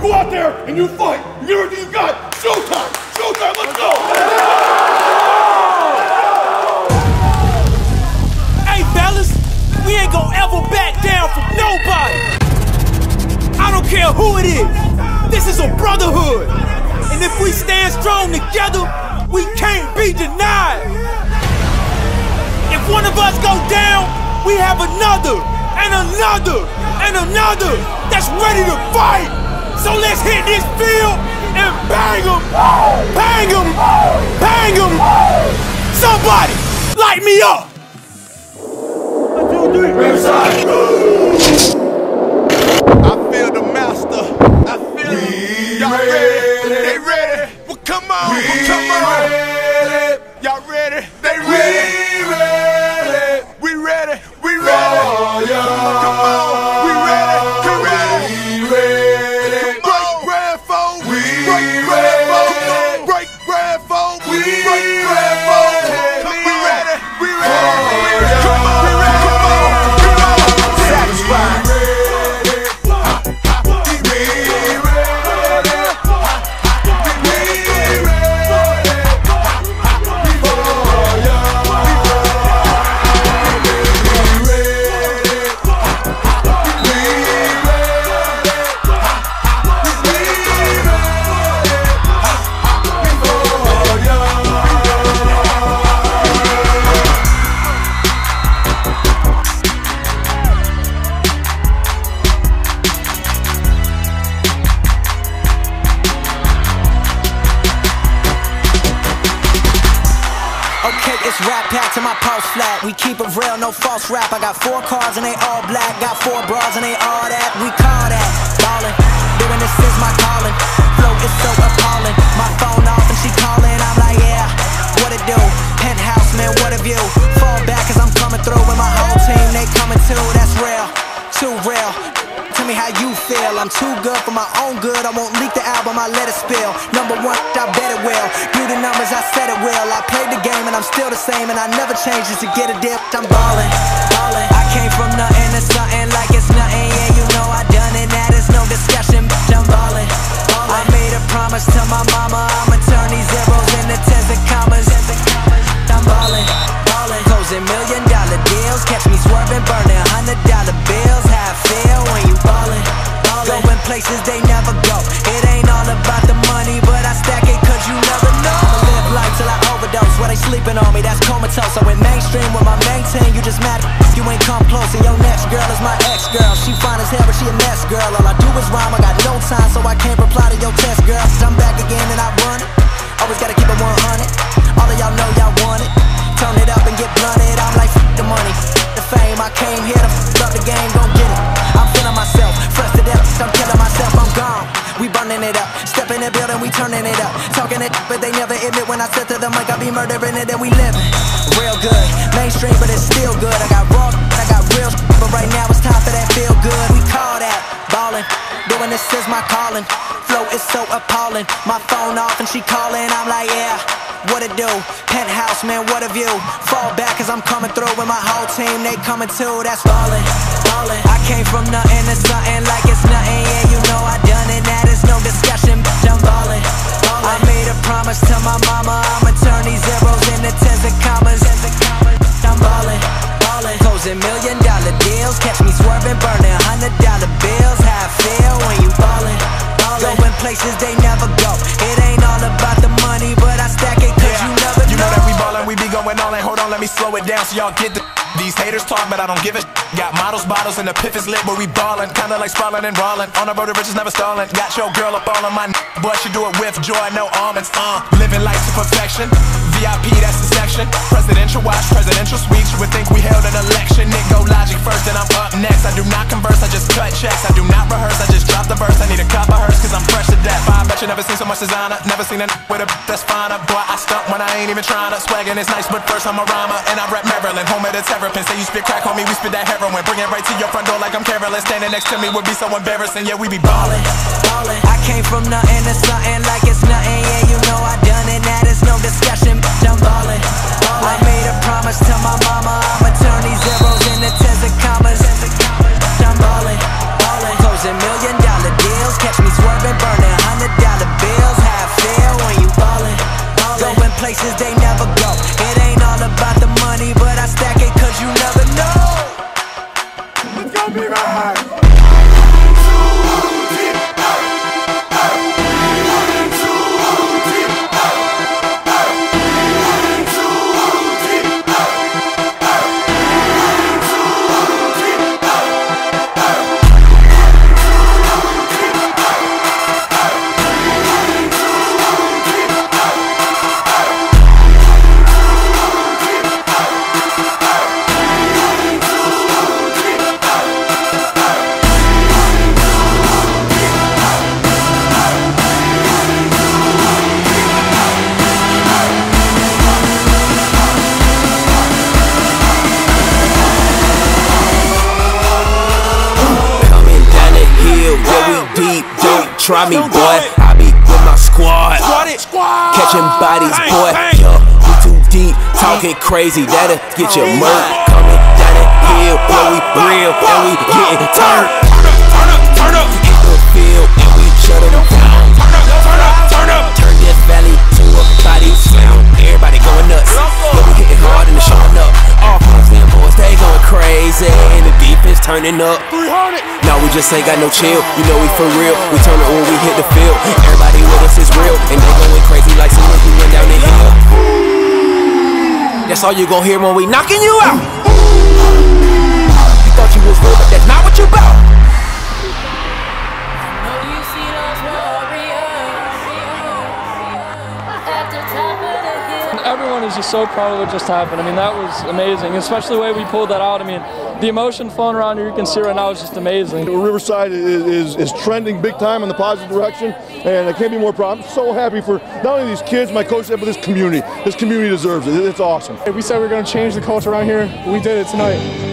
go out there and you fight. You get everything you got. Showtime! Showtime, let's go! Hey, fellas, we ain't gonna ever back down from nobody. I don't care who it is. This is a brotherhood. And if we stand strong together, we can't be denied. If one of us go down, we have another, and another, and another that's ready to fight. So let's hit this field and bang them, bang them, bang them. Somebody, light me up. 1, 2, 3, Riverside. I feel the master. I feel it. Y'all ready? They ready? Well, come on. Come on. Y'all ready? They ready? We ready. We ready. Come on. We ready. We ready. Break bread, folks. Break bread, folks. Break bread, folks. Break bread, folks. We ready. We ready. Come on. We ready. Come on. Satisfied. Rap pack to my pulse flat. We keep it real, no false rap. I got 4 cars and they all black. Got 4 bras and they all that. We call that ballin'. Doing this is my calling. Flow is so appalling. My phone off and she calling. I'm like, yeah, what it do? Penthouse, man, what a view. Fall back cause I'm coming through with my whole team. They coming too, that's real, too real. Tell me how you feel. I'm too good for my own good. I won't leak the album, I let it spill. Number 1, I bet it will. Do the numbers, I said it will. I played the game and I'm still the same, and I never change just to get a dip. I'm ballin', ballin'. I came from nothing to something like it's nothing. Yeah, you know I done it, that is no discussion. Bitch, I'm ballin', ballin'. I made a promise to my mama, I'ma turn these zeros into tens and commas. I'm ballin', ballin'. Closing $1 million deals. Catch me swerving, burning $100 bills. How I feel when you ballin', ballin'. Going places they never go. It ain't all about the money, but I stack it cause you never know. I'ma live life till I overdose. While they sleeping on me, that's comatose. I went mainstream with my main team. You just mad if you ain't come close. And your next girl is my ex-girl. She fine as hell, but she a mess, girl. All I do is rhyme, I got no time, so I can't reply to your test, girl. I'm back again and I run it. Always gotta keep it 100. All of y'all know y'all want it. Turn it up and get blunted. I'm like, f the money, the fame. I came here to f up the game, gon' get it. I'm feeling myself, fresh to death. I'm killing myself, I'm gone. We burning it up, step in the building, we turning it up. Talking it, but they never admit when I said to them like I be murdering it and we living real good. Mainstream, but it's still good. I got raw, I got real, but right now it's time for that feel good. We call that ballin'. Doing this is my calling. Flow is so appalling. My phone off and she calling. I'm like, yeah, what it do? Penthouse, man, what a view. Fall back cause I'm coming through with my whole team. They coming too, that's ballin', ballin'. I came from nothing to something like it's nothing. Yeah, you know I done it, that is no discussion. Bitch, I'm ballin', ballin'. I made a promise to my mama, I'ma turn these zeros into tens and commas. I'm ballin', ballin'. Closing $1 million deals. Catch me swerving, burning $100 bills. How I feel when you ballin', ballin'. Going places they never go. It ain't all about the money, but I stack it cause you never know. You know that we ballin', we be going all in. Hold on, let me slow it down so y'all get the. These haters talk, but I don't give a. Got models, bottles, and the piff is lit, but we ballin'. Kinda like sprawlin' and rollin'. On the road to riches, never stallin'. Got your girl up all on my but she do it with joy, no almonds. Living life to perfection. VIP, that's the section. Presidential watch, presidential suites. You would think we held an election. Nick go logic first, then I'm up next. I do not converse, I just cut checks. I do not rehearse, I just drop the verse. I need a cup of hers, cause I'm fresh to death. I bet you never seen so much designer. Never seen a with a that's finer. Boy, I stunt when I ain't even tryna. Swaggin' is nice, but first I'm a rhymer. And I rap Maryland, home of the terrapin. Say you spit crack, homie, we spit that heroin. Bring it right to your front door like I'm careless. Standing next to me would be so embarrassing. Yeah, we be ballin', ballin'. I came from nothing to something like it's nothing. Yeah, you know I done it, that is no discussion. Bitch, I'm ballin', ballin'. I made a promise to my mama, I'ma turn these zeros into tens and commas. I'm ballin', ballin'. Closing $1 million deals. Catch me swerving, places they never go. It ain't all about the money, but I stack it cause you never know. It's gonna be right. Try me, boy. I be with my squad. Catching bodies, boy. Yo, we too deep, talking crazy. That'll get your murk. Coming down the hill, boy, we real and we getting turned. Turn up. Hit the field and we shut them down. Turn up. Turn this valley to a body slam. Everybody going nuts. But we hitting hard and showing up. All fans and boys, they going crazy. And the defense turning up. 300. No, we just ain't got no chill. You know we for real. We turn it when we hit the field. Everybody with us is real, and they going crazy like soon as we went down the hill. That's all you gon' hear when we knocking you out. You thought you was real, but that's not what you bout. Everyone is just so proud of what just happened. I mean, that was amazing, especially the way we pulled that out. I mean, the emotion flowing around here, you can see right now, is just amazing. Riverside is trending big time in the positive direction, and I can't be more proud. I'm so happy for not only these kids, my coach, but this community. This community deserves it. It's awesome. We said we were going to change the culture around here. We did it tonight.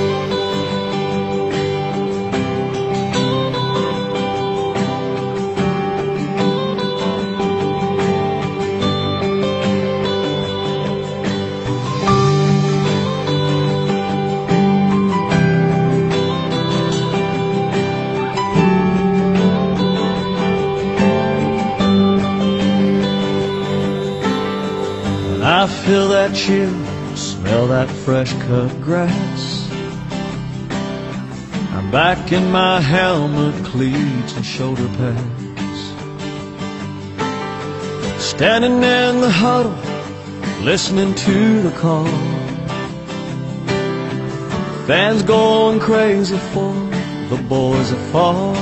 I feel that chill, smell that fresh cut grass. I'm back in my helmet, cleats and shoulder pads. Standing in the huddle, listening to the call. Fans going crazy for the boys that fall.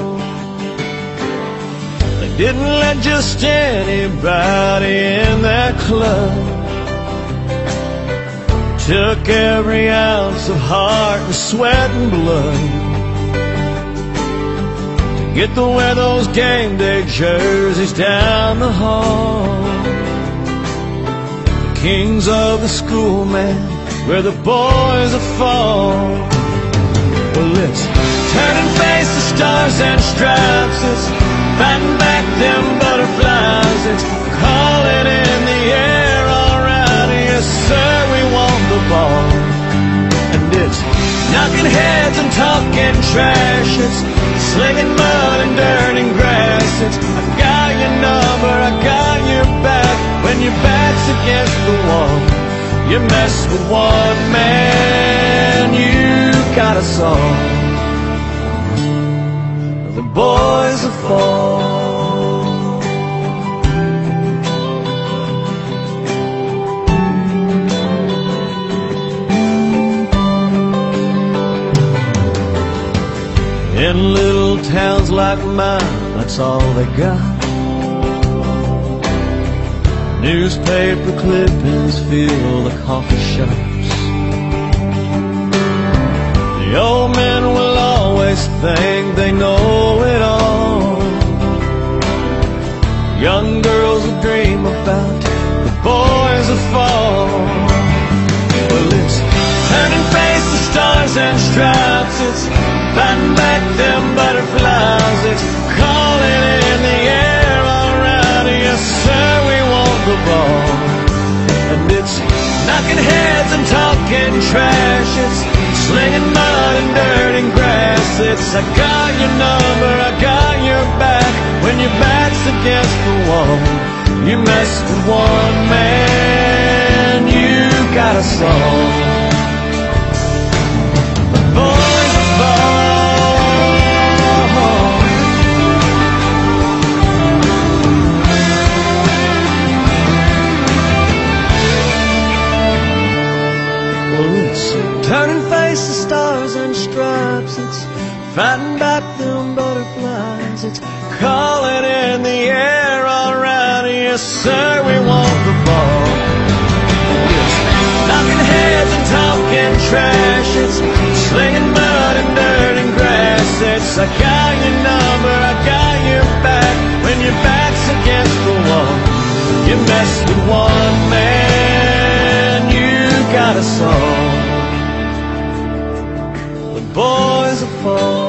They didn't let just anybody in that club. Took every ounce of heart and sweat and blood to get to wear those game day jerseys down the hall. The kings of the school, man, where the boys are fall. Well, it's turn and face the stars and stripes. It's fighting back them butterflies. It's calling in the air, all right, yes sir, we want the ball. And it's knocking heads and talking trash. It's slinging mud and dirt and grass. It's I got your number, I got your back. When your back's against the wall, you mess with one man, you got a song. The boys will fall. In little towns like mine, that's all they got. Newspaper clippings fill the coffee shops. The old men will always think they know it all. Young girls will dream about the boys that fall. Well, it's turn and face the stars and stripes. It's fighting back them butterflies. It's calling in the air, alright, yes sir, we want the ball. And it's knocking heads and talking trash. It's slinging mud and dirt and grass. It's I got your number, I got your back. When your back's against the fall. You mess with one man, you got a song. The boys will fall. Well, it's turning face to stars and stripes. It's fighting back them butterflies. It's calling in the air all around. Yes, sir, we want the ball. It's knocking heads and talking trash. It's slinging mud and dirt and grass. It's I got your number, I got your back. When your back's against the wall, you mess with one man, you got a song. The boys are falling.